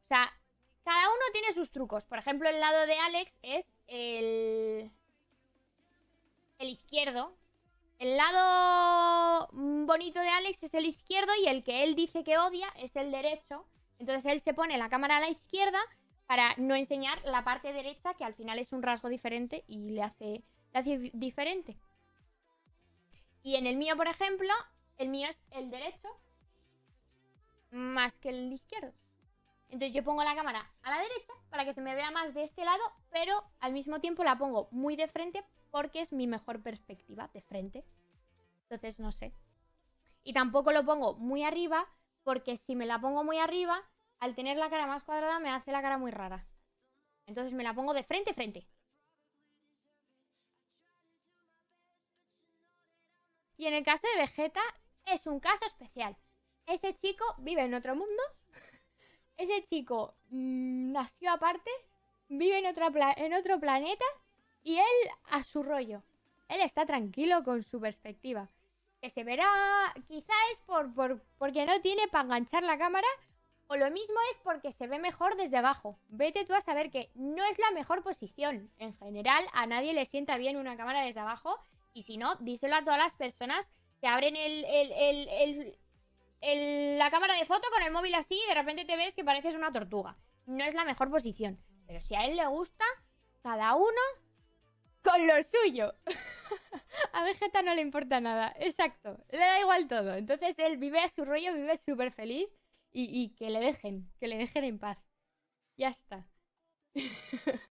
sea, cada uno tiene sus trucos. Por ejemplo, el lado de Alex es el izquierdo. El lado bonito de Alex es el izquierdo y el que él dice que odia es el derecho. Entonces él se pone la cámara a la izquierda para no enseñar la parte derecha, que al final es un rasgo diferente y le hace diferente. Y en el mío, por ejemplo, el mío es el derecho más que el izquierdo. Entonces yo pongo la cámara a la derecha para que se me vea más de este lado, pero al mismo tiempo la pongo muy de frente porque es mi mejor perspectiva, de frente. Entonces no sé. Y tampoco lo pongo muy arriba porque si me la pongo muy arriba, al tener la cara más cuadrada me hace la cara muy rara. Entonces me la pongo de frente, frente. Y en el caso de Vegeta es un caso especial. Ese chico vive en otro mundo. Ese chico nació aparte, vive en otro planeta y él a su rollo. Él está tranquilo con su perspectiva. Que se verá, quizá es porque no tiene para enganchar la cámara, o lo mismo es porque se ve mejor desde abajo. Vete tú a saber que no es la mejor posición. En general, a nadie le sienta bien una cámara desde abajo. Y si no, díselo a todas las personas que abren la cámara de foto con el móvil así y de repente te ves que pareces una tortuga. No es la mejor posición. Pero si a él le gusta, cada uno con lo suyo. A Vegeta no le importa nada. Exacto. Le da igual todo. Entonces él vive a su rollo, vive súper feliz y que le dejen en paz. Ya está.